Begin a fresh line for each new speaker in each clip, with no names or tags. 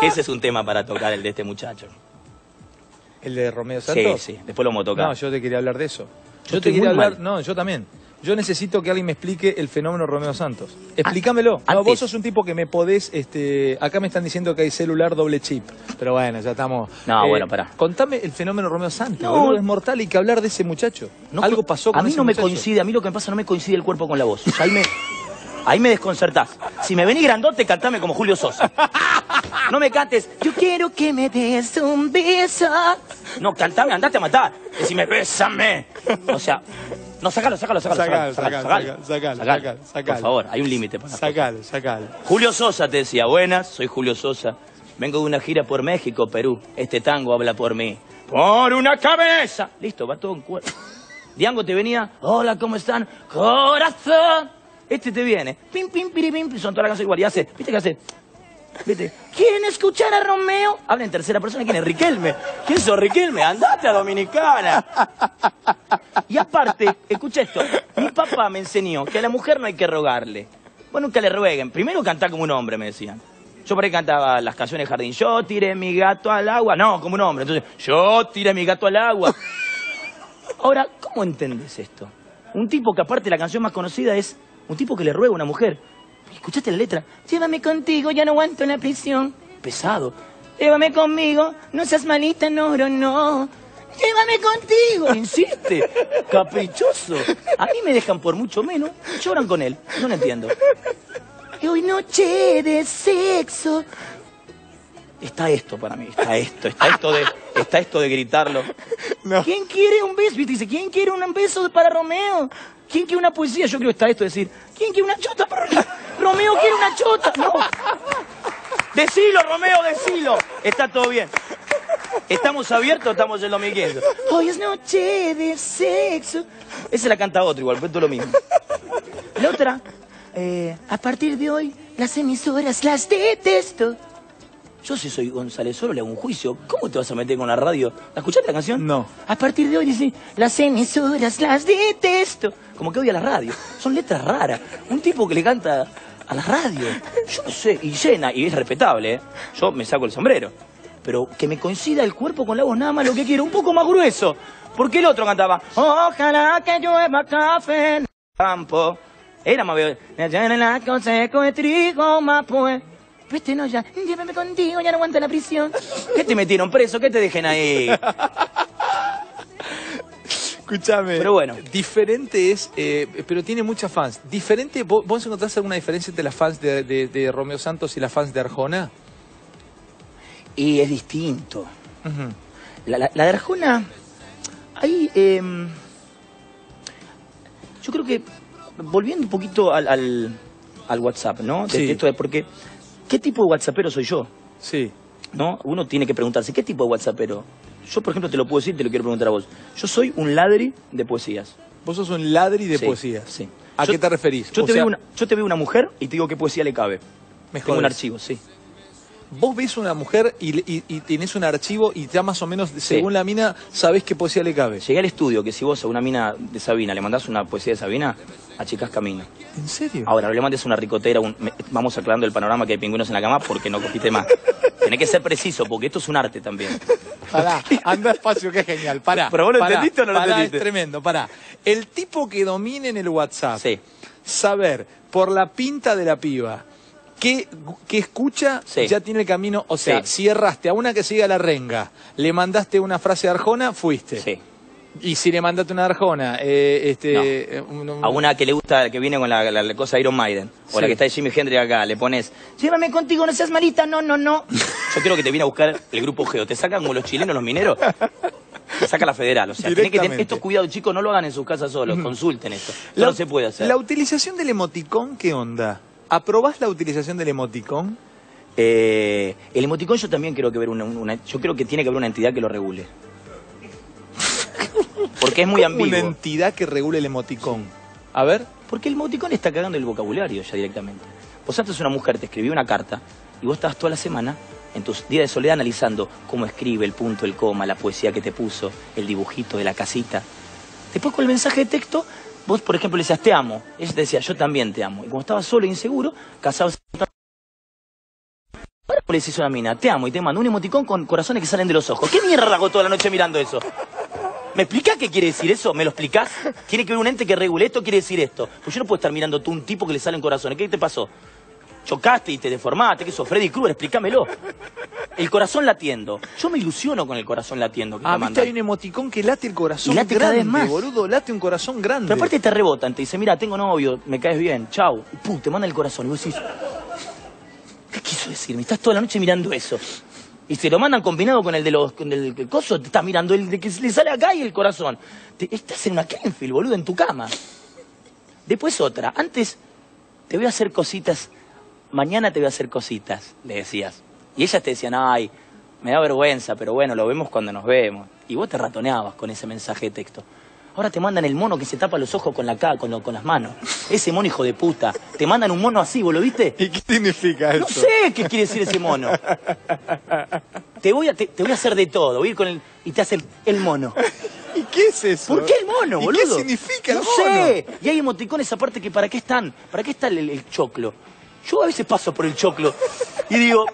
Que ese es un tema para tocar, el de este muchacho.
¿El de Romeo Santos?
Sí, después lo vamos a tocar.
No, yo te quería hablar de eso.
Yo estoy muy mal.
No, yo también. Yo necesito que alguien me explique el fenómeno Romeo Santos. Explícamelo. No,
antes.
vos sos un tipo que me podés... acá me están diciendo que hay celular doble chip. Pero bueno, ya estamos...
No, bueno, pará.
Contame el fenómeno Romeo Santos.
No.
Boludo, es mortal, hay que hablar de ese muchacho.
No,
Algo pasó con
a mí
ese
no me
muchacho.
coincide, a mí lo que me pasa no me coincide el cuerpo con la voz. Ahí me desconcertás. Si me venís grandote, cantame como Julio Sosa. No me cantes, yo quiero que me des un beso. No, cantame, andate a matar. Decime, bésame. O sea, no, sacalo. Por favor, hay un límite para
Sacalo.
Julio Sosa te decía, buenas, soy Julio Sosa. Vengo de una gira por México, Perú. Este tango habla por mí. ¡Por una cabeza! Listo, va todo en cuerpo. Diango te venía, hola, ¿cómo están? Corazón. Este te viene, pim, pim, piripim, son todas las canciones igual. Y hace, ¿viste qué hace? ¿Viste? ¿Quieren escuchar a Romeo? Habla en tercera persona. ¿Quién es Riquelme? ¿Quién sos Riquelme? Andate a Dominicana. Y aparte, escucha esto. Mi papá me enseñó que a la mujer no hay que rogarle. Vos nunca le rueguen. Primero cantá como un hombre, me decían. Yo por ahí cantaba las canciones de Jardín. Yo tiré mi gato al agua. No, como un hombre. Entonces, yo tiré mi gato al agua. Ahora, ¿cómo entendés esto? Un tipo que aparte la canción más conocida es un tipo que le ruega a una mujer. ¿Escuchaste la letra? Llévame contigo, ya no aguanto en la prisión. Pesado. Llévame conmigo, no seas malita, no. Llévame contigo. Insiste. Caprichoso. A mí me dejan por mucho menos. Lloran con él. No lo entiendo. Y hoy noche de sexo. Está esto para mí. Está esto de gritarlo. No. ¿Quién quiere un beso? ¿Viste? Dice, ¿quién quiere un beso para Romeo? ¿Quién quiere una poesía? Yo creo que está esto de decir, ¿quién quiere una chota para Romeo? Romeo quiere una chota. No. Decilo, Romeo, decilo. Está todo bien. ¿Estamos abiertos o estamos en lo mismo? Hoy es noche de sexo. Esa la canta otro igual, pero todo lo mismo. La otra, a partir de hoy, las emisoras las detesto. Yo si soy González Oro le hago un juicio. ¿Cómo te vas a meter con la radio? ¿La escuchaste la canción?
No.
A partir de hoy dice, las emisoras las detesto. Como que odia la radio. Son letras raras. Un tipo que le canta a la radio. Yo no sé, y llena, y es respetable, ¿eh? Yo me saco el sombrero. Pero que me coincida el cuerpo con la voz, nada más lo que quiero. Un poco más grueso. Porque el otro cantaba, ojalá que llueva café en el campo. Era más bien, la consejo de trigo más pues. Este no, ya, llévame contigo, ya no aguanta la prisión. ¿Qué te metieron preso? ¿Qué te dejen ahí?
Escúchame.
Pero bueno.
Diferente es, pero tiene muchas fans. Diferente, ¿vos encontrás alguna diferencia entre las fans de Romeo Santos y las fans de Arjona?
Y es distinto. La de Arjona, ahí, yo creo que, volviendo un poquito al WhatsApp, ¿no?
Sí.
Esto es porque, ¿qué tipo de WhatsAppero soy yo?
Sí.
¿No? Uno tiene que preguntarse, ¿qué tipo de WhatsAppero? Yo, por ejemplo, te lo puedo decir, te lo quiero preguntar a vos. Yo soy un ladri de poesías.
Vos sos un ladri de
Sí,
poesías.
sí.
¿A qué te referís?
Yo te veo una mujer y te digo qué poesía le cabe. Tengo un archivo, sí.
Vos ves una mujer y tenés un archivo y ya más o menos, según la mina, sabés qué poesía le cabe.
Llegué al estudio que si vos a una mina de Sabina le mandás una poesía de Sabina, achicás camino.
¿En serio?
Ahora, no le mandes una ricotera, vamos aclarando el panorama que hay pingüinos en la cama porque no cogiste más. Tenés que ser preciso porque esto es un arte también.
Pará, anda despacio, que es genial, pará.
¿Pero vos lo entendiste o no lo entendiste?
Es tremendo, pará. El tipo que domine en el WhatsApp,
Sí.
saber por la pinta de la piba qué escucha,
Sí.
ya tiene el camino. O sea,
Sí.
si erraste a una que siga la renga, le mandaste una frase de Arjona, fuiste.
Sí.
Y si le mandaste una de Arjona,
A una que le gusta, que viene con la cosa de Iron Maiden, o
Sí.
la que está de Jimi Hendrix acá, le pones, llévame contigo, no seas malita, no. Yo creo que te viene a buscar el grupo Geo, te sacan como los chilenos, los mineros, te saca la federal, o sea, tenés que tener esto, cuidado chicos, no lo hagan en sus casas solos, consulten esto, no se puede hacer.
La utilización del emoticón, ¿qué onda? ¿Aprobás la utilización del emoticón?
El emoticón yo también creo que ver yo creo que tiene que haber una entidad que lo regule. Porque es muy ambiguo.
Una entidad que regule el emoticón. A ver.
Porque el emoticón está cagando el vocabulario ya directamente. Vos antes una mujer te escribió una carta y vos estabas toda la semana en tus días de soledad analizando cómo escribe, el punto, el coma, la poesía que te puso, el dibujito de la casita. Después con el mensaje de texto, vos por ejemplo le decías te amo. Ella te decía yo también te amo. Y como estabas solo e inseguro, casado... Ahora le decís a una mina, te amo y te mando un emoticón con corazones que salen de los ojos. ¿Qué mierda hago toda la noche mirando eso? ¿Me explicás qué quiere decir eso? ¿Me lo explicás? Tiene que haber un ente que regule esto, quiere decir esto. Pues yo no puedo estar mirando tú un tipo que le salen corazones. ¿Qué te pasó? Chocaste y te deformaste, ¿qué sos? Freddy Krueger, explícamelo. El corazón latiendo. Yo me ilusiono con el corazón latiendo.
Viste, hay un emoticón que late el corazón
y late
grande,
cada vez más.
Boludo, late un corazón grande.
Pero aparte te rebotan, te dice, mira, tengo novio, me caes bien, chau. Y pum, te manda el corazón. Y vos decís, ¿qué quiso decir? Me estás toda la noche mirando eso. Y se lo mandan combinado con el de los, con el coso, te estás mirando el de que le sale acá y el corazón. Estás en una Kenfield, boludo, en tu cama. Después otra. Antes te voy a hacer cositas, mañana te voy a hacer cositas, le decías. Y ellas te decían, ay, me da vergüenza, pero bueno, lo vemos cuando nos vemos. Y vos te ratoneabas con ese mensaje de texto. Ahora te mandan el mono que se tapa los ojos con las manos. Ese mono hijo de puta. Te mandan un mono así, ¿vos lo viste?
¿Y qué significa eso?
No sé qué quiere decir ese mono. Te voy a hacer de todo. Voy a ir con y te hace el mono.
¿Y qué es eso?
¿Por qué el mono, boludo?
¿Y qué significa el mono?
No sé. Y hay emoticones aparte que ¿para qué están? ¿Para qué está el choclo? Yo a veces paso por el choclo y digo...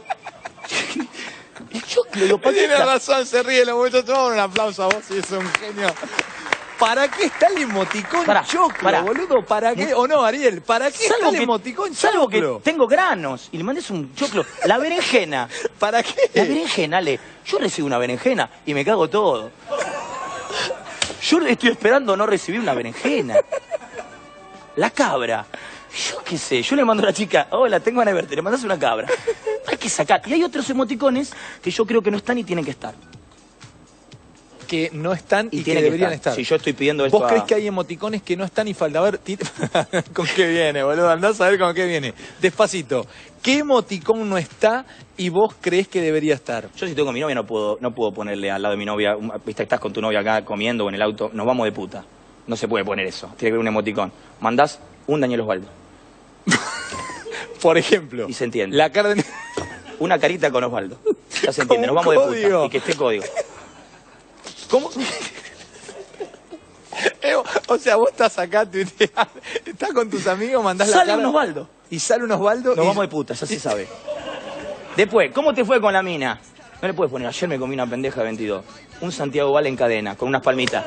El choclo, digo, ¿para qué
Tiene
está?
razón, se ríe, lo mucho. Toma un aplauso a vos y es un genio. ¿Para qué está el emoticón choclo, boludo? ¿Para qué? ¿O no, Ariel? ¿Para qué está el emoticón choclo?
Salvo que tengo granos y le mandes un choclo. La berenjena.
¿Para qué?
La berenjena, Ale. Yo recibo una berenjena y me cago todo. Yo estoy esperando no recibir una berenjena. La cabra. Yo qué sé, yo le mando a la chica, hola, tengo ganas de verte, le mandas una cabra. Hay que sacar. Y hay otros emoticones que yo creo que no están y tienen que estar.
Que no están y que deberían estar.
Si yo estoy pidiendo esto.
¿Vos crees que hay emoticones que no están y falta? A ver, ¿con qué viene, boludo? Andás a ver con qué viene. Despacito. ¿Qué emoticón no está y vos crees que debería estar?
Yo si estoy con mi novia no puedo ponerle al lado de mi novia, viste, estás con tu novia acá comiendo o en el auto, nos vamos de puta. No se puede poner eso, tiene que haber un emoticón. Mandás un Daniel Osvaldo.
Por ejemplo.
Y se entiende.
La cara de...
Una carita con Osvaldo. Ya se entiende, nos vamos de puta. Y que esté código.
¿Cómo? O sea, vos estás acá, estás con tus amigos, mandás la cara...
Sale un Osvaldo.
Y sale un Osvaldo.
Nos vamos de puta, ya se sabe. Después, ¿cómo te fue con la mina? No le puedes poner, ayer me comí una pendeja de 22. Un Santiago Val en cadena, con unas palmitas.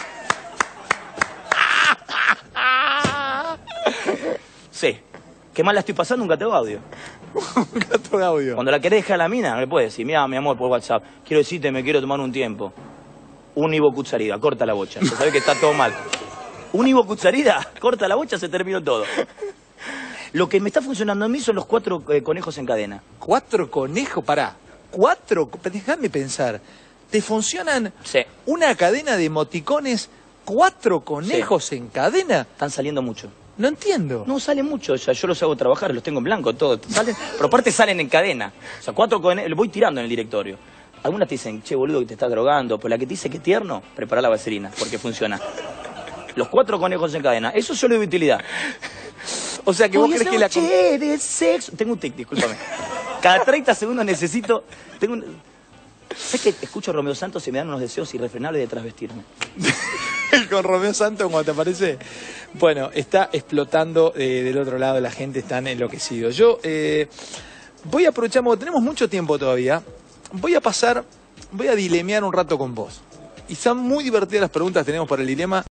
Sí. Qué mal la estoy pasando, un gato de audio.
Un gato de audio.
Cuando la querés dejar a la mina, no le puedes decir, mira, mi amor, por WhatsApp, quiero decirte, me quiero tomar un tiempo. Un Ivo Cucharida, corta la bocha. Ya sabés que está todo mal. Un Ivo Cucharida, corta la bocha, se terminó todo. Lo que me está funcionando a mí son los 4 conejos en cadena.
4 conejos, pará. 4, déjame pensar. ¿Te funcionan una cadena de emoticones, 4 conejos en cadena?
Están saliendo mucho.
No entiendo.
No, salen mucho, o sea, yo los hago trabajar, los tengo en blanco, todos. Salen, pero aparte salen en cadena. O sea, 4 conejos, voy tirando en el directorio. Algunas te dicen, che, boludo, que te estás drogando. Pero la que te dice que tierno, prepara la vaselina, porque funciona. Los 4 conejos en cadena, eso solo de utilidad.
O sea, que vos crees que la...
Noche de sexo. Tengo un tic, discúlpame. Cada 30 segundos necesito... ¿Sabes que escucho a Romeo Santos y me dan unos deseos irrefrenables de trasvestirme?
Con Romeo Santos, ¿cómo te parece? Bueno, está explotando del otro lado, la gente está enloquecido. Yo voy a aprovechar, porque tenemos mucho tiempo todavía, voy a dilemear un rato con vos. Y están muy divertidas las preguntas que tenemos para el dilema.